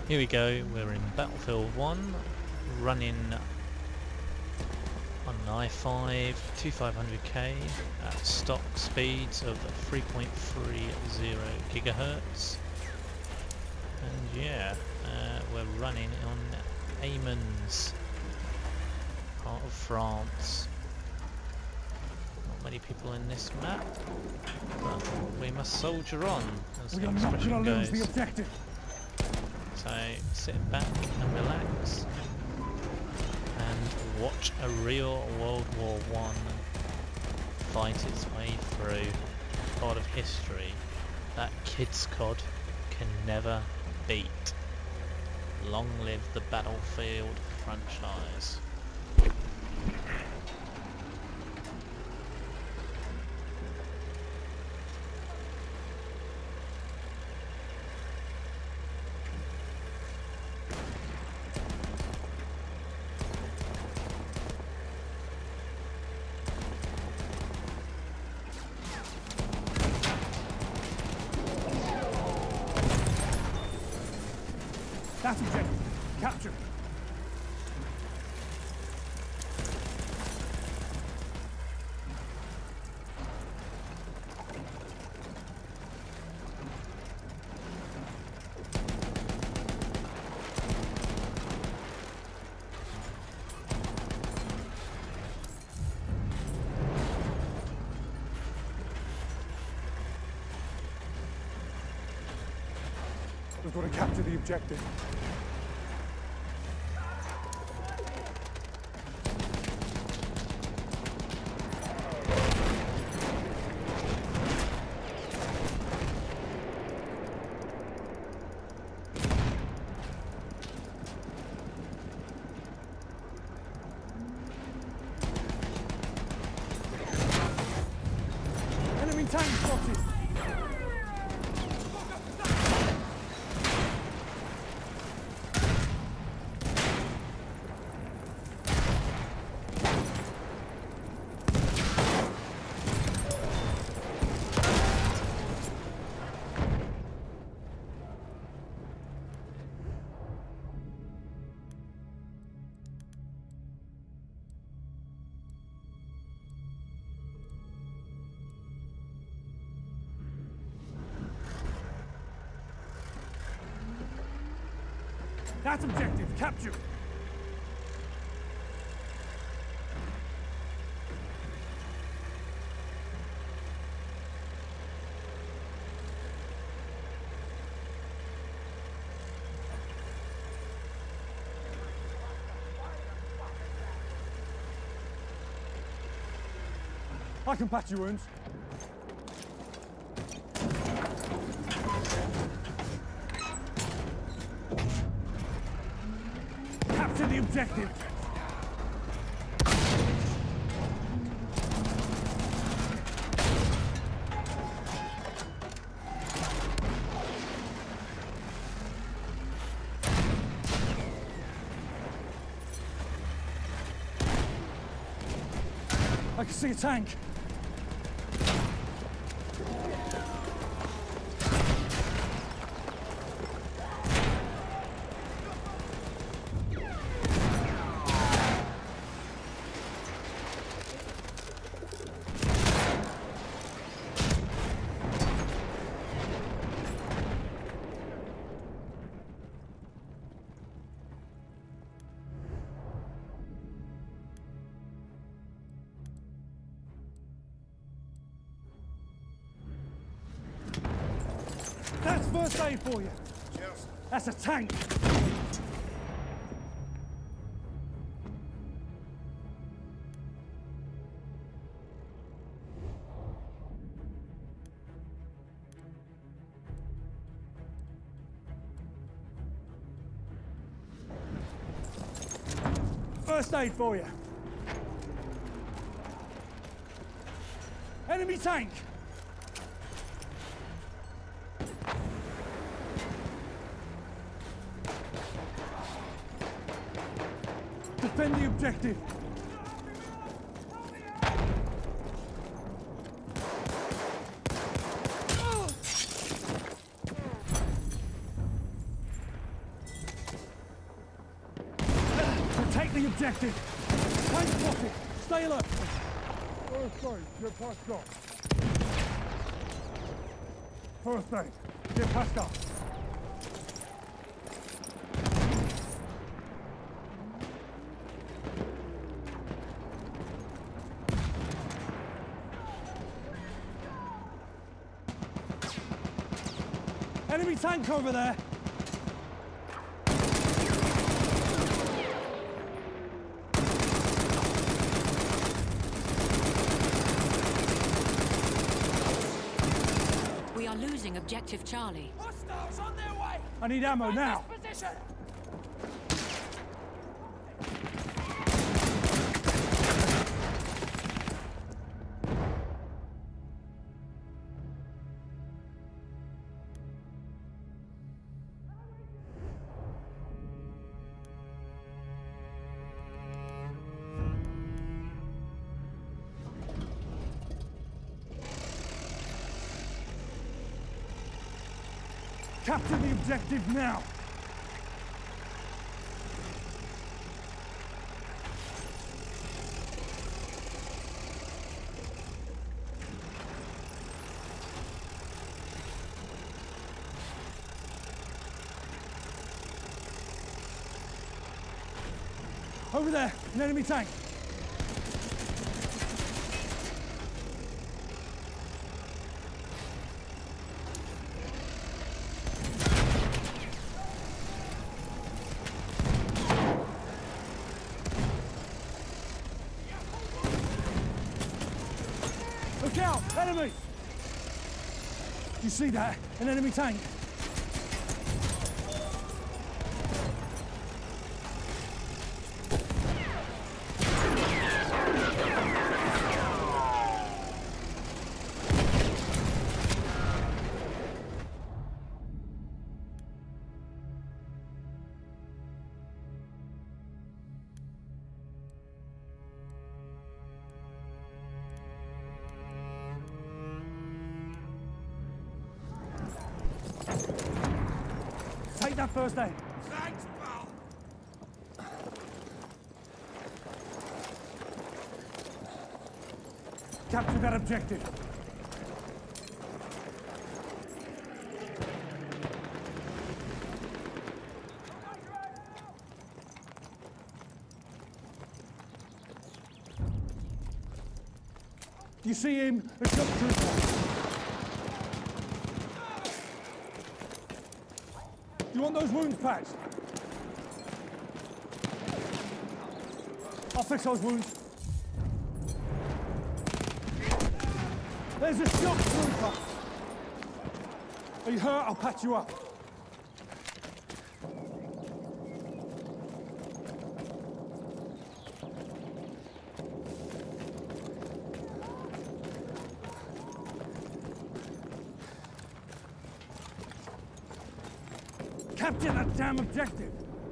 Here we go, we're in Battlefield 1, running on an i5 2500K at stock speeds of 3.30 gigahertz. And yeah, we're running on Amiens, part of France. Not many people in this map, but we must soldier on, as the expression goes. So sit back and relax and watch a real World War I fight its way through part of history that Kids COD can never beat. Long live the Battlefield franchise. That's objective. Capture. We've got to capture the objective. Enemy tank spotted! That's objective. Capture. I can patch your wounds. Capture the objective. I can see a tank. That's first aid for you. Cheers. That's a tank. First aid for you. Enemy tank. Defend the objective. the objective. Tank spotted. Stay alert. First aid, get past up. First aid. Get past up. Enemy tank over there. We are losing objective Charlie. Hostiles on their way! I need ammo now. Position! Capture the objective now. Over there, an enemy tank. Look out! Enemy! You see that? An enemy tank. Take that first aid. Thanks, pal! Capture that objective. You see him? A shock trooper. You want those wounds patched? I'll fix those wounds. There's a shock trooper. Are you hurt? I'll patch you up. Capture that damn objective!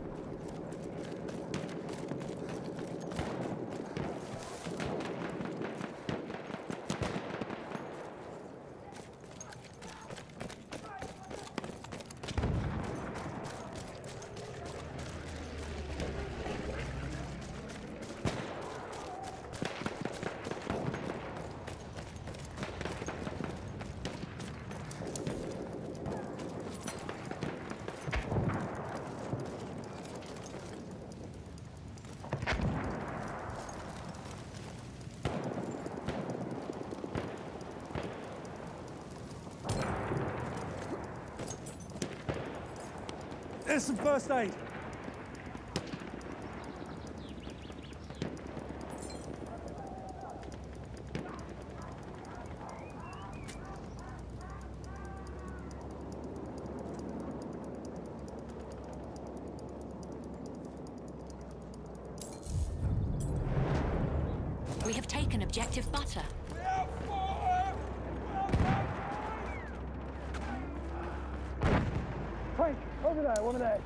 There's some first aid. We have taken objective Butter. Frank, over there, one of there.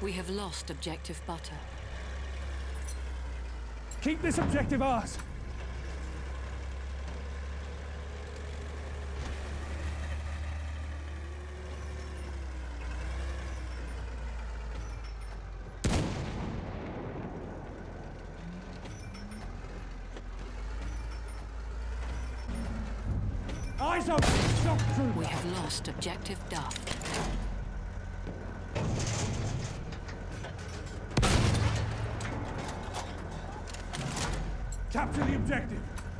We have lost objective butter. Keep this objective ours. Eyes up! Shock trooper! We have lost objective Duff. Capture the objective!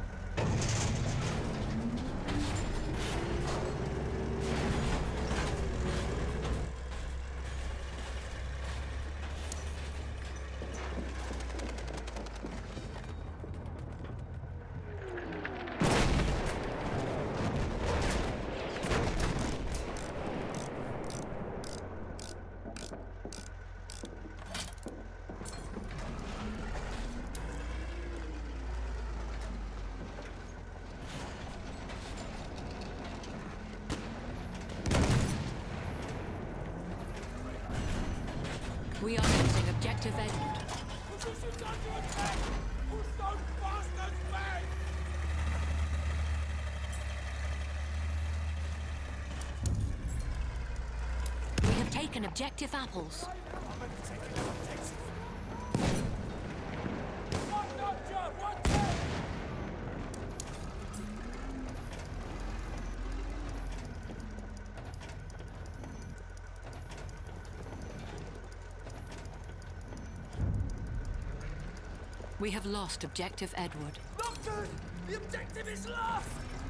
We are losing objective Edward. Position's under attack! Push those bastards back! We have taken objective apples. One notcher! One tank! We have lost objective Edward. Nocturne! The objective is lost!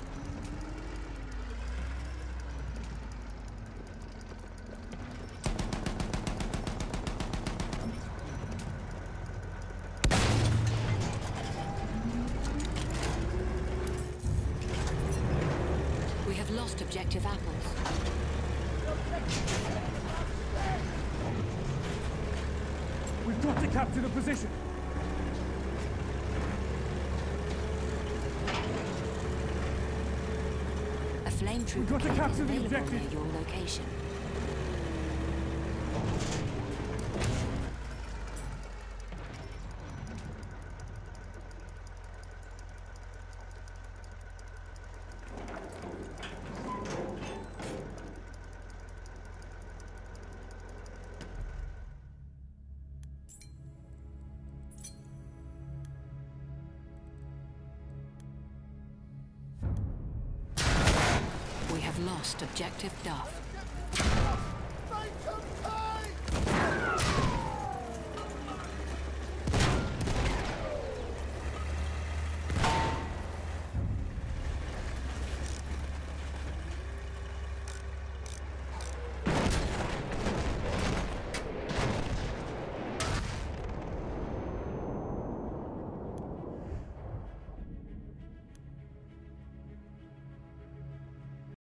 We have lost objective apples. We've got to capture the position! A flame trooper got to plane is capture the available objective. near your location. We have lost objective Duff.